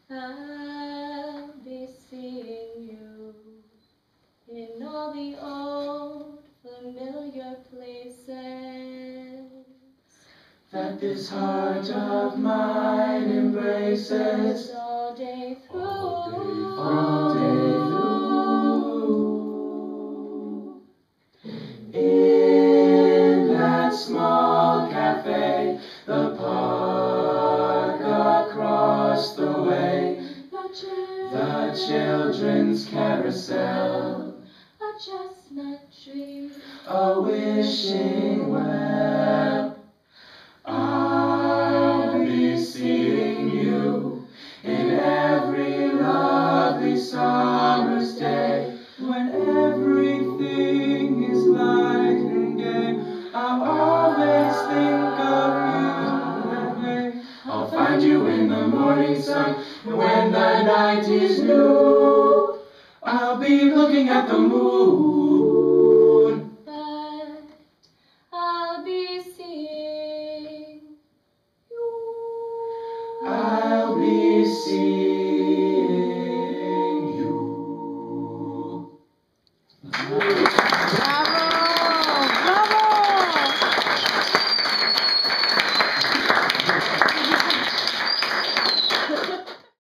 I'll be seeing you in all the old familiar places that this heart of mine embraces all day through. All day through. In that small cafe, the park across the way, the children's carousel, a chestnut tree, a wishing well. I'll be seeing you in every lovely summer's day, when everything is light and gay. I'll always think of you. I'll find you in the morning sun, when the night is new. I'll be looking at the moon. but I'll be seeing you. I'll be seeing